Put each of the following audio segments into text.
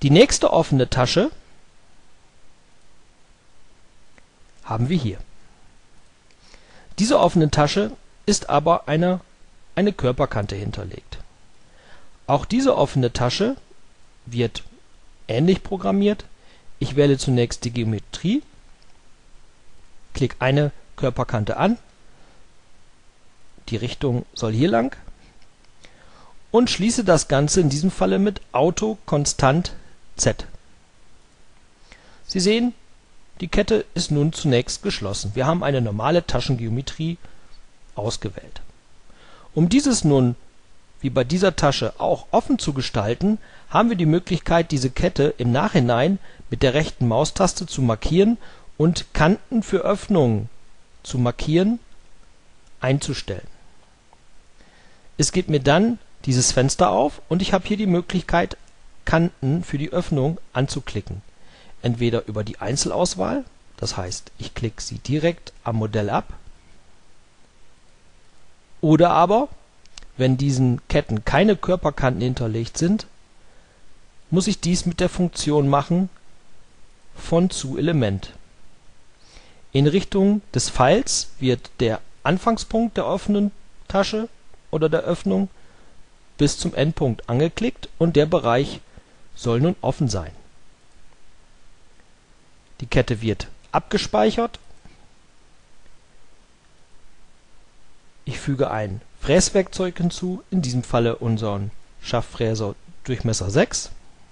Die nächste offene Tasche haben wir hier. Diese offene Tasche ist aber eine Körperkante hinterlegt. Auch diese offene Tasche wird ähnlich programmiert. Ich wähle zunächst die Geometrie, klicke eine Körperkante an, die Richtung soll hier lang, und schließe das Ganze in diesem Falle mit Auto Konstant Z. Sie sehen, die Kette ist nun zunächst geschlossen. Wir haben eine normale Taschengeometrie ausgewählt. Um dieses nun, wie bei dieser Tasche, auch offen zu gestalten, haben wir die Möglichkeit, diese Kette im Nachhinein mit der rechten Maustaste zu markieren und Kanten für Öffnungen zu markieren, einzustellen. Es geht mir dann dieses Fenster auf und ich habe hier die Möglichkeit, Kanten für die Öffnung anzuklicken. Entweder über die Einzelauswahl, das heißt, ich klicke sie direkt am Modell ab, oder aber, wenn diesen Ketten keine Körperkanten hinterlegt sind, muss ich dies mit der Funktion machen von zu Element. In Richtung des Pfeils wird der Anfangspunkt der offenen Tasche oder der Öffnung bis zum Endpunkt angeklickt und der Bereich soll nun offen sein. Die Kette wird abgespeichert. Ich füge ein Fräswerkzeug hinzu, in diesem Falle unseren Schaftfräser Durchmesser 6.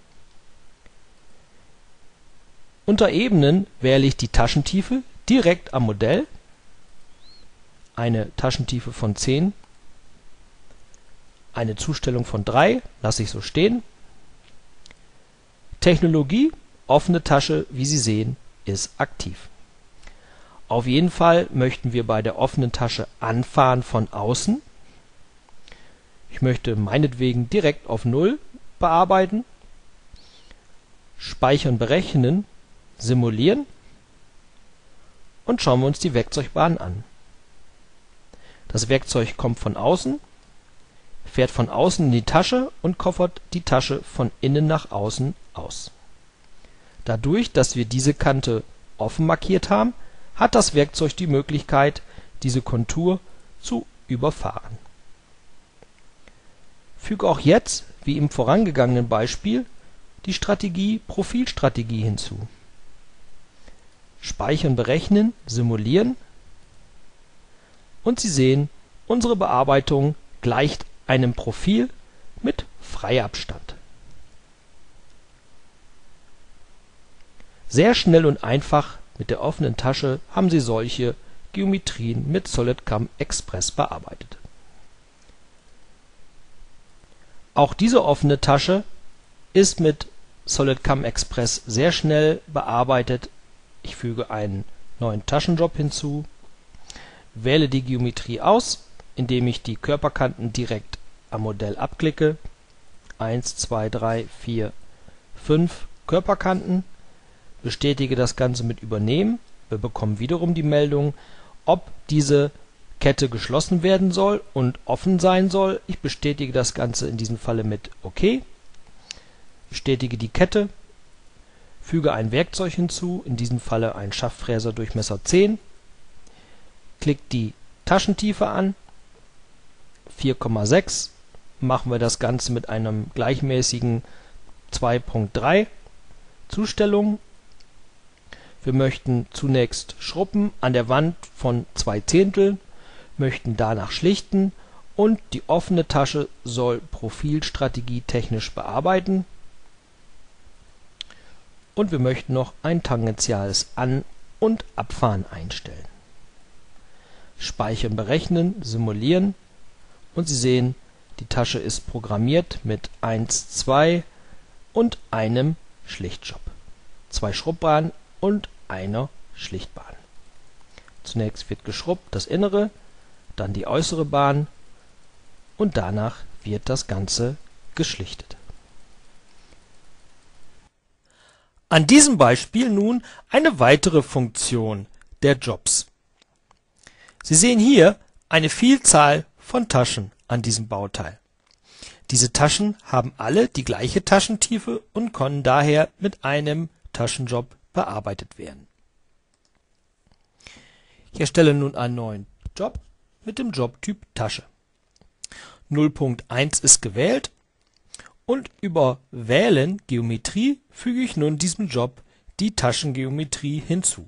Unter Ebenen wähle ich die Taschentiefe direkt am Modell, eine Taschentiefe von 10, eine Zustellung von 3, lasse ich so stehen. Technologie, offene Tasche, wie Sie sehen, ist aktiv. Auf jeden Fall möchten wir bei der offenen Tasche anfahren von außen. Ich möchte meinetwegen direkt auf 0 bearbeiten, speichern, berechnen, simulieren und schauen wir uns die Werkzeugbahn an. Das Werkzeug kommt von außen, fährt von außen in die Tasche und koffert die Tasche von innen nach außen aus. Dadurch, dass wir diese Kante offen markiert haben, hat das Werkzeug die Möglichkeit, diese Kontur zu überfahren. Füge auch jetzt, wie im vorangegangenen Beispiel, die Strategie Profilstrategie hinzu. Speichern, berechnen, simulieren und Sie sehen, unsere Bearbeitung gleicht einem Profil mit Freiabstand. Sehr schnell und einfach mit der offenen Tasche haben Sie solche Geometrien mit SolidCAM Express bearbeitet. Auch diese offene Tasche ist mit SolidCAM Express sehr schnell bearbeitet. Ich füge einen neuen Taschenjob hinzu, wähle die Geometrie aus, indem ich die Körperkanten direkt am Modell abklicke. 1, 2, 3, 4, 5 Körperkanten. Bestätige das Ganze mit Übernehmen. Wir bekommen wiederum die Meldung, ob diese Kette geschlossen werden soll und offen sein soll. Ich bestätige das Ganze in diesem Falle mit OK. Bestätige die Kette. Füge ein Werkzeug hinzu, in diesem Falle ein Schaftfräser Durchmesser 10. Klick die Taschentiefe an. 4,6. Machen wir das Ganze mit einem gleichmäßigen 2.3 Zustellung. Wir möchten zunächst Schruppen an der Wand von 2/10, möchten danach schlichten und die offene Tasche soll Profilstrategie technisch bearbeiten. Und wir möchten noch ein tangentiales An- und Abfahren einstellen. Speichern, berechnen, simulieren und Sie sehen, die Tasche ist programmiert mit 1, 2 und einem Schlichtjob. 2 Schrubbahnen und einer Schlichtbahn. Zunächst wird geschrubbt das Innere, dann die äußere Bahn und danach wird das Ganze geschlichtet. An diesem Beispiel nun eine weitere Funktion der Jobs. Sie sehen hier eine Vielzahl von Taschen an diesem Bauteil. Diese Taschen haben alle die gleiche Taschentiefe und können daher mit einem Taschenjob bearbeitet werden. Ich erstelle nun einen neuen Job mit dem Jobtyp Tasche. 0.1 ist gewählt und über Wählen Geometrie füge ich nun diesem Job die Taschengeometrie hinzu.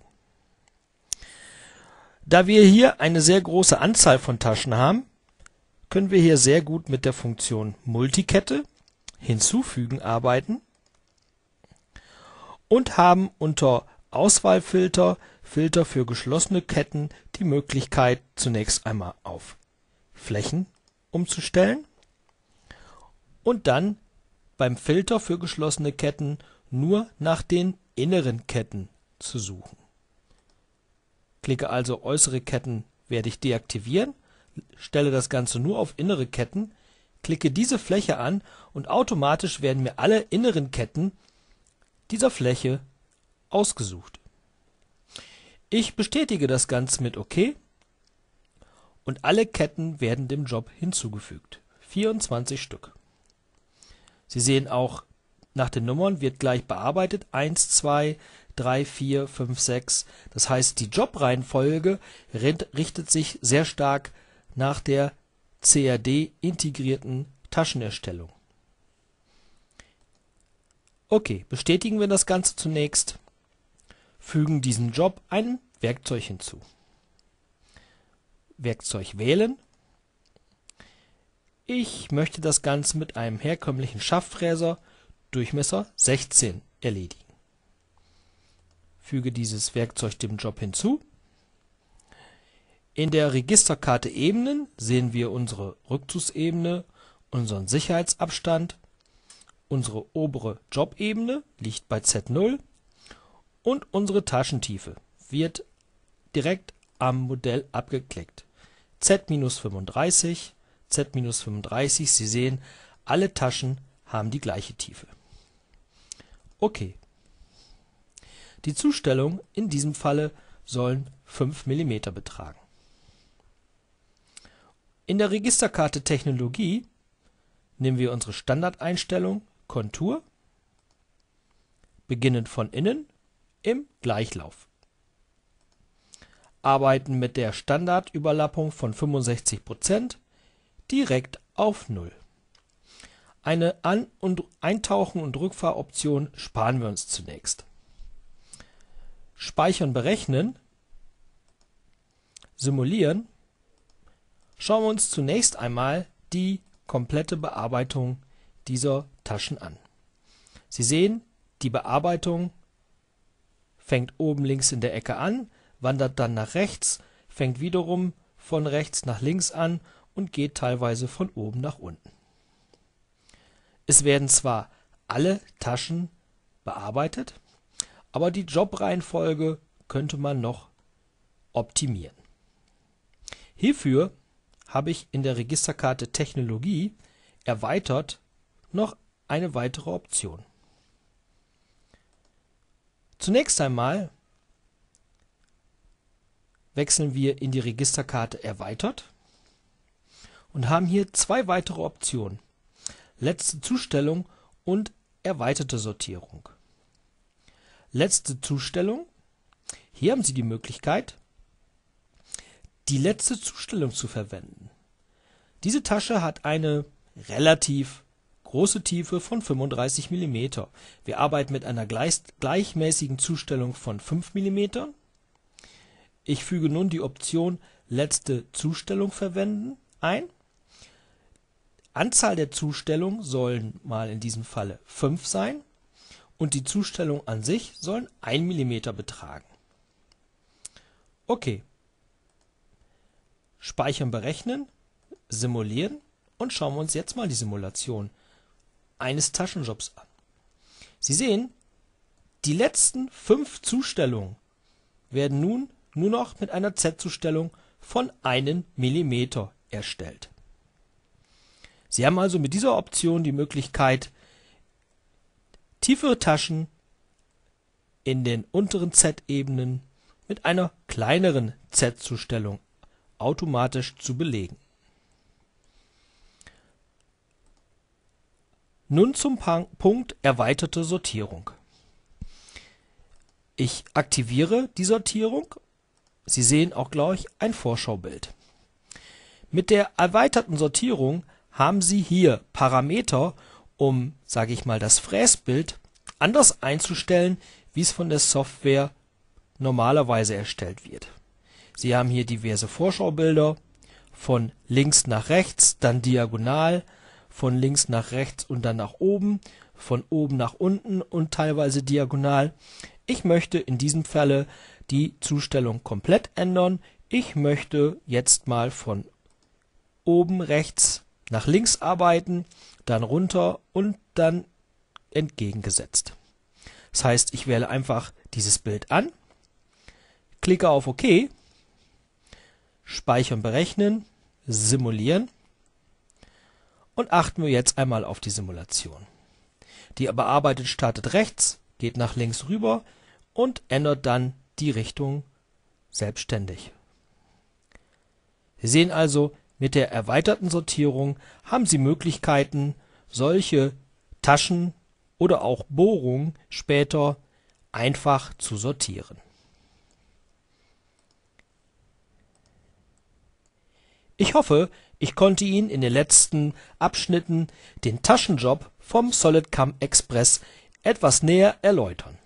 Da wir hier eine sehr große Anzahl von Taschen haben, können wir hier sehr gut mit der Funktion Multikette hinzufügen arbeiten und haben unter Auswahlfilter, Filter für geschlossene Ketten die Möglichkeit, zunächst einmal auf Flächen umzustellen und dann beim Filter für geschlossene Ketten nur nach den inneren Ketten zu suchen. Klicke also äußere Ketten werde ich deaktivieren, stelle das Ganze nur auf innere Ketten, klicke diese Fläche an und automatisch werden mir alle inneren Ketten dieser Fläche ausgesucht. Ich bestätige das Ganze mit OK und alle Ketten werden dem Job hinzugefügt. 24 Stück. Sie sehen auch, nach den Nummern wird gleich bearbeitet. 1, 2, 3, 4, 5, 6. Das heißt, die Jobreihenfolge richtet sich sehr stark nach der CAD-integrierten Taschenerstellung. Okay, bestätigen wir das Ganze zunächst. Fügen diesem Job ein Werkzeug hinzu. Werkzeug wählen. Ich möchte das Ganze mit einem herkömmlichen Schaftfräser Durchmesser 16 erledigen. Füge dieses Werkzeug dem Job hinzu. In der Registerkarte Ebenen sehen wir unsere Rückzugsebene, unseren Sicherheitsabstand, unsere obere Jobebene liegt bei Z0 und unsere Taschentiefe wird direkt am Modell abgeklickt. Z-35, Z-35, Sie sehen, alle Taschen haben die gleiche Tiefe. Okay. Die Zustellung in diesem Falle sollen 5 mm betragen. In der Registerkarte Technologie nehmen wir unsere Standardeinstellung Kontur, beginnend von innen im Gleichlauf. Arbeiten mit der Standardüberlappung von 65% direkt auf 0. Eine An- und Eintauchen- und Rückfahroption sparen wir uns zunächst. Speichern, berechnen, simulieren. Schauen wir uns zunächst einmal die komplette Bearbeitung dieser Taschen an. Sie sehen, die Bearbeitung fängt oben links in der Ecke an, wandert dann nach rechts, fängt wiederum von rechts nach links an und geht teilweise von oben nach unten. Es werden zwar alle Taschen bearbeitet, aber die Jobreihenfolge könnte man noch optimieren. Hierfür habe ich in der Registerkarte Technologie erweitert noch eine weitere Option. Zunächst einmal wechseln wir in die Registerkarte Erweitert und haben hier zwei weitere Optionen: Letzte Zustellung und erweiterte Sortierung. Letzte Zustellung. Hier haben Sie die Möglichkeit, die letzte Zustellung zu verwenden. Diese Tasche hat eine relativ große Tiefe von 35 mm. Wir arbeiten mit einer gleichmäßigen Zustellung von 5 mm. Ich füge nun die Option Letzte Zustellung verwenden ein. Anzahl der Zustellungen sollen mal in diesem Falle 5 sein und die Zustellung an sich sollen 1 mm betragen. Okay. Speichern, berechnen, simulieren und schauen wir uns jetzt mal die Simulation eines Taschenjobs an. Sie sehen, die letzten 5 Zustellungen werden nun nur noch mit einer Z-Zustellung von 1 mm erstellt. Sie haben also mit dieser Option die Möglichkeit, tiefere Taschen in den unteren Z-Ebenen mit einer kleineren Z-Zustellung automatisch zu belegen. Nun zum Punkt erweiterte Sortierung. Ich aktiviere die Sortierung. Sie sehen auch gleich ein Vorschaubild. Mit der erweiterten Sortierung haben Sie hier Parameter, um, sage ich mal, das Fräsbild anders einzustellen, wie es von der Software normalerweise erstellt wird. Sie haben hier diverse Vorschaubilder, von links nach rechts, dann diagonal, von links nach rechts und dann nach oben, von oben nach unten und teilweise diagonal. Ich möchte in diesem Falle die Zustellung komplett ändern. Ich möchte jetzt mal von oben rechts nach links arbeiten, dann runter und dann entgegengesetzt. Das heißt, ich wähle einfach dieses Bild an, klicke auf OK, speichern, berechnen, simulieren und achten wir jetzt einmal auf die Simulation. Die bearbeitet startet rechts, geht nach links rüber und ändert dann die Richtung selbstständig. Sie sehen also, mit der erweiterten Sortierung haben Sie Möglichkeiten, solche Taschen oder auch Bohrungen später einfach zu sortieren. Ich hoffe, ich konnte Ihnen in den letzten Abschnitten den Taschenjob vom SolidCAM Express etwas näher erläutern.